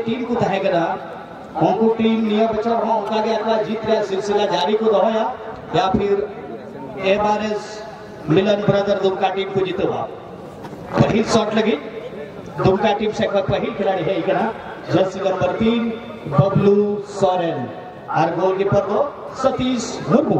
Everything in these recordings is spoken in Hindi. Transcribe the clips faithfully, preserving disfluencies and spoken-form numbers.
टीम को तहगना उनको टीम निया बच्चों हम उनका के अगला जीत रहा सिलसिला जारी को दोहया या फिर MRS Milan brother Dumka team को जीतवा पहली शॉट लगी दुमका टीम से पहली खिलाड़ी है इकना जर्सी नंबर तीन बबलू सोरेन और गोलकीपर को सतीश मुर्मू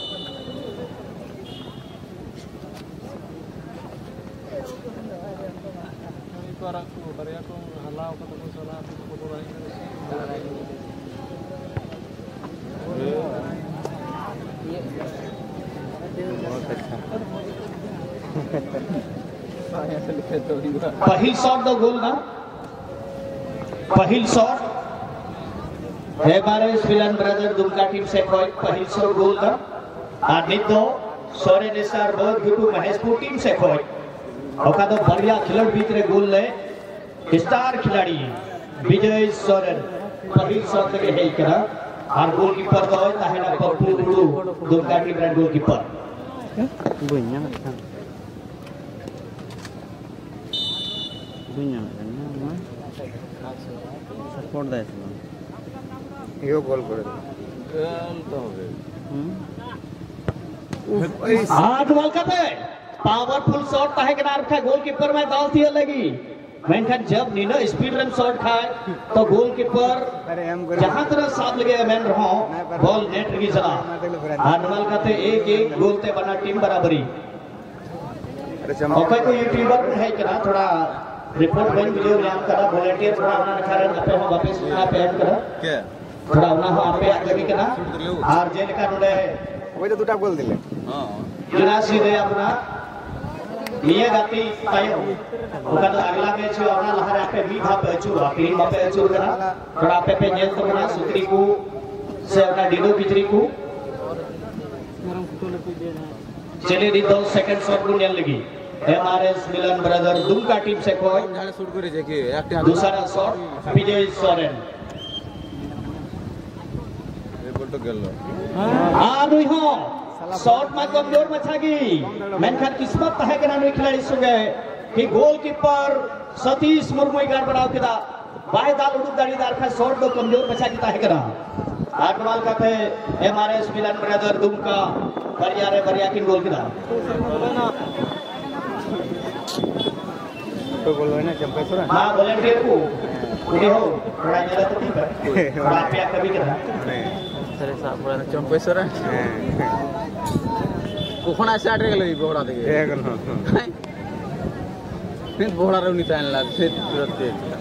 पहली शॉट दो गोल ना पहली shot MRS Milan brother Dumka team से कोई पहली शॉट गोल ना और नितो सोरेन स्टार बहुत गुटू महेशपुर टीम से कोई ओका तो बढ़िया खिलाड़ी भीतर गोल ले स्टार खिलाड़ी विजय सोरेन पहली शॉट लगे है इकरा और गोलकीपर तो है ताहेना पप्पू गुडू दुमका टीम का goalkeeper bunyi kan bunyi kan support dah itu yo goal kore goal to hobe hmm आठ बॉल का थे पावरफुल शॉट ताहे के नार का गोलकीपर में दाल थी लगी मैंने जब नीना स्पीड रन शॉट खाए तो गोलकीपर जहां तरह साथ लगे मैन रहा बॉल नेट की चला आनवल का थे एक एक गोल ते बना टीम बराबरी ओके को यूट्यूबर है कि ना थोड़ा रिपोर्ट बन वीडियो नाम करा वॉलंटियर थोड़ा अपना रखा रहे पे हम वापस ना पे ऐड करा क्या थोड़ा ना हो आप पे लगी कि ना आर जेल का नोडे है वही तो दुटा गोल दिले हां यूनासी दे अपना निया गाती तायो ओका तो अगला मैच औना लहरा पे भी भाप अचू अपनी मापे अचू करा थोड़ा पे पे नेल तो ना सुत्री को से अपना डिडो बिजरी को चले दी दो सेकंड शॉट को नेल लगी MRS Milan brother Dumka team से कोई झाले शूट करे जे कि एकटा दूसरा शॉट विजय सोरेन ये बोल तो गेल आ दुई हो शॉट में कमजोर मचागी मेनखान किस्मत है कि ना खिलाड़ी सुगे कि गोलकीपर सतीश मुर्मू गार बनाओ किदा बाय दाल उड़ू दाड़ीदार का शॉट दो कमजोर मचा किता है करा आठवाल का थे एमआरएस मिलन ब्रदर दुमका बढ़िया रे बढ़िया किन गोल किदा तो बोल रहे ना चंपेश्वर हां वॉलंटियर को उड़े हो थोड़ा मेरा तो ठीक है थोड़ा पे कभी करा सर साहब बोला चंपेश्वर कोखना स्टार्ट रे गेलै बोड़ा देखे एक न फिर बोड़ा रे नहीं तान लाग फिर तुरंत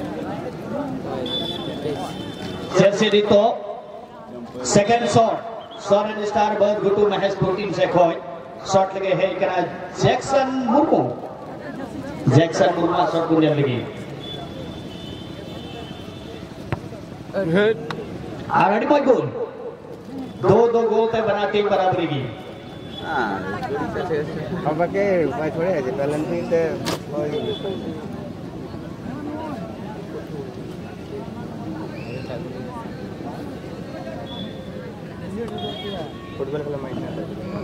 जैसे दी तो second shot Soren star bird गुटू महेशपुर टीम से खोई शॉट लगे है करा Jackson Murmu Jackson Murmu shot को लगी ऑलरेडी पॉइंट गोल दो दो गोल तक बना टीम बराबरी की हां अब के उपाय थोड़े है पेनल्टी से फुटबॉल खेला मैच ना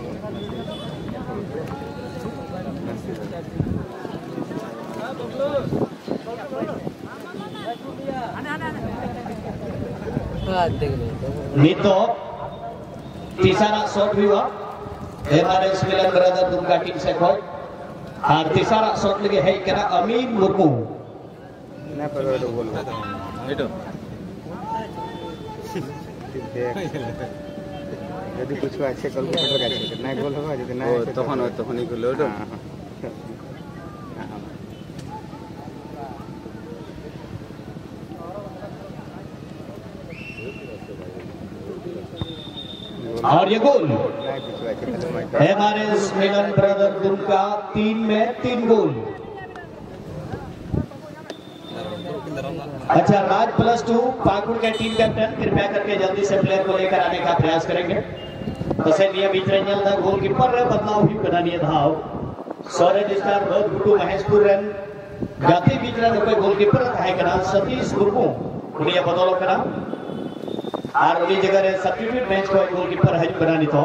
नीतो तीसरा शॉट हुआ MRS Milan brother Dumka team से खोई और तीसरा शॉट लगे है करा अमीन मुर्मू ना पर तो बोल एटो यदि कुछ अच्छे कल को पटक अच्छे ना गोल होगा यदि ना तखन तखन ही गोल हो और ये goal MRS Milan brother Dumka तीन में तीन गोल। अच्छा राज प्लस टू पाकुड़ के टीम कैप्टन कृपया करके जल्दी से प्लेयर को लेकर आने का प्रयास करेंगे। गोल कीपर बदलाव भी बनानी धाव सोरेन स्टार बहुत गुटू महेशपुर रन जाति बीच रन गोल कीपर है करा सतीश मुर्मू उन्हें बदलो करा और उन्हीं जगह सब्स्टिट्यूट मैच को गोल कीपर है बनानी तो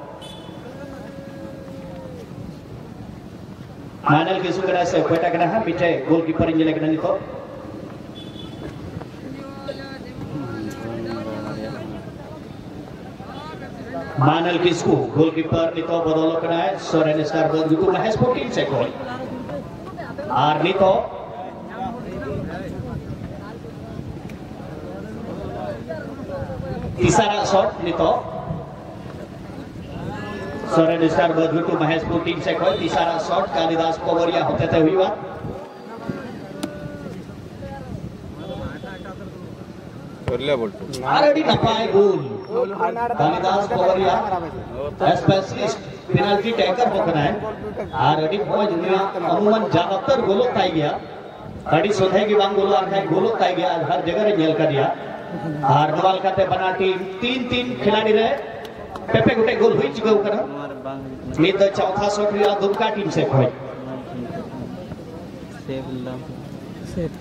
फाइनल की सुकरा से कोटा करा है पीछे गोल कीपर इंजन करनी तो मानल किसको गोलकीपर नितो बदल करना है सोरेन स्टार बदल को महेश फोर्टीन से कोई और नितो तीसरा शॉट नितो सोरेन स्टार बदल को महेश फोर्टीन से कोई तीसरा शॉट कालिदास पवरिया होते थे हुई बात already napai goal कालिदास पवरिया स्पेशलिस्ट पेनल्टी टैकर होकर है already बहुत दुनिया अमूमन ज्यादातर गोलों ताई गया अड़ी सोधे की बांग गोलों आखिर गोलों ताई गया हर जगह रे जेल कर दिया और नवाल का ते बना टीम तीन तीन खिलाड़ी रहे पेपे गुटे गोल हुई चुके होकर मिड द चौथा शॉट लिया दुमका टीम से कोई सेव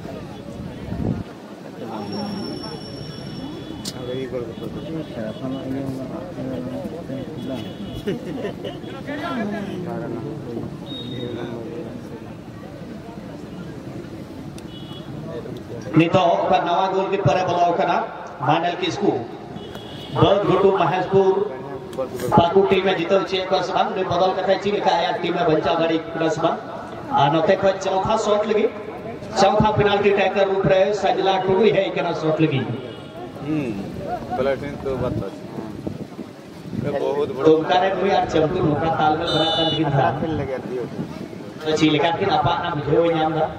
नितो पर नवा गोल की पर बलाव करा मानल किसको बहुत घुटू महेशपुर पाकू टीम में जीतो छे कसबन ने बदल कथा ची लिखा है टीम में बंचा गाड़ी कसबन आ नते को चौथा शॉट लगी चौथा पेनल्टी टैकर रूप रहे सजला टुडू है इकरा शॉट लगी हम्म पेनल्टी तो बात है बहुत बड़ा तो करे कोई यार चैंपियन होगा तालमेल बना कर दिखा था फिर लगा दियो तो ची लिखा कि अपा ना बुझे हो नाम दा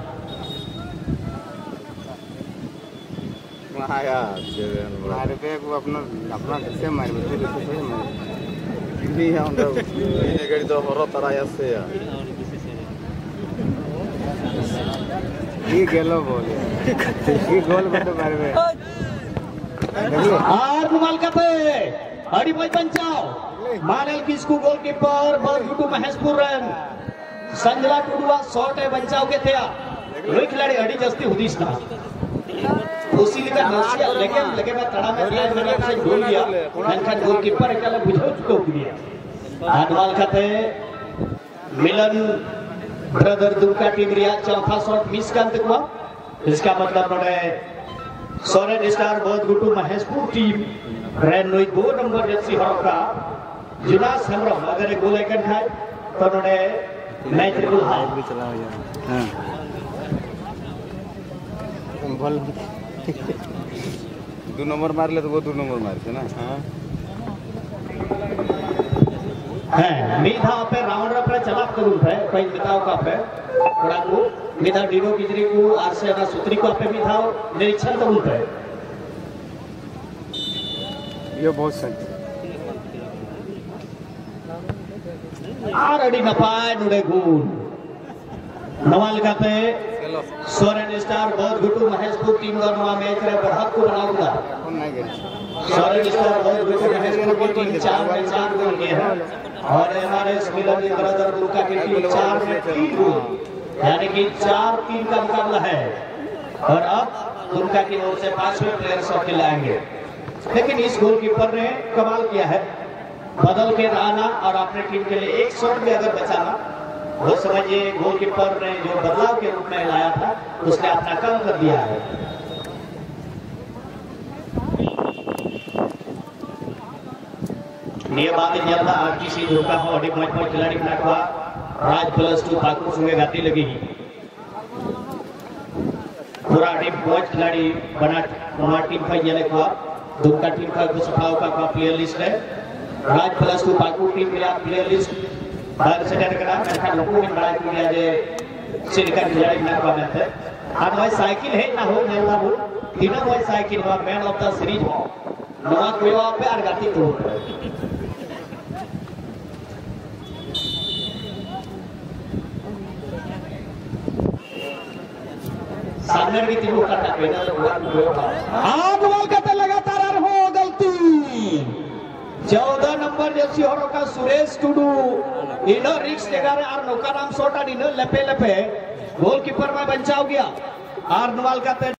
आया मारे पे को अपना अपना कैसे मार बच्चे कैसे मार नहीं है उनका ये गाड़ी तो हरो तरह से यार ये गेलो बोल ये गोल बट मारबे और रुमाल का पे अड़ी भाई बचाओ मानल किसको गोलकीपर बरगुटू महेशपुर रन संजला टुडुआ शॉट है बचाओ के थे रोई खिलाड़ी अड़ी जस्ती हुदीस ना उसी लेकर नसिया लेके लेके मैं तड़ा में प्लेयर मैंने से गोल दिया ननखन गोलकीपर एकला बुझो चुको दिया आदवाल खाते मिलन ब्रदर दुमका टीम रिया चौथा शॉट मिस करते हुआ इसका मतलब बड़े सोरेन स्टार बहुत गुटू महेशपुर टीम रन नोई दो नंबर जर्सी हरका जुनास हमरम अगर गोल एकन खाए तो नोडे मैच रे गोल हार भी चला गया हां बॉल दो नंबर मार ले तो वो दो नंबर मारते ना हां है मीठा पे राउंड पे चला करूं है कोई बताओ का पे थोड़ा को मीठा डीनो किजरी को आर से ना सूत्री को पे मीठा निरीक्षण करूं है ये बहुत सही आरडी नपाय नुडे गोल नवाल का पे सोरेन स्टार बहुत गुटू महेशपुर टीम का नवा मैच रे बढ़त को बनाऊंगा सोरेन स्टार बहुत गुटू महेशपुर की टीम चार में चार गोल किए हैं और हमारे मिलन ब्रदर दुमका की टीम चार में तीन गोल यानी कि चार तीन का मुकाबला है और अब दुमका की ओर से पांचवें प्लेयर शॉट खिलाएंगे लेकिन इस गोलकीपर ने कमाल किया है बदल के आना और अपने टीम के लिए एक शॉट भी अगर बचाना वो समझिए गोलकीपर ने जो बदलाव के रूप में लाया था उसने अपना काम कर दिया है नियमात जल्दा आरटीसी धोखा हो अड़ी पांच पांच खिलाड़ी नाकवा राज प्लस टू पाकुर संगे गाती लगी पूरा टीम पांच खिलाड़ी बना बना टीम का ये लेखवा धोखा टीम का कुछ सफाओ का का प्लेयर लिस्ट है Raj plus two Pakur team के प्लेयर लिस्ट बाहर से डर करा मैं लोगों ने बड़ा किया जे सिरका खिलाड़ी नाकवा में थे आज भाई साइकिल है ना हो नेला वो तीनों भाई साइकिल हुआ मैन ऑफ द सीरीज हो नवा कोई वहां पे आरगाती तो सामने की तीनों का पेनल आग वाल का लगातार हो गलती चौदह नंबर जैसी और का सुरेश टुडू इनो रिक्स लेगा और नौका नाम सोटा इनो लपे लपे गोलकीपर में बचाव गया आर नवाल का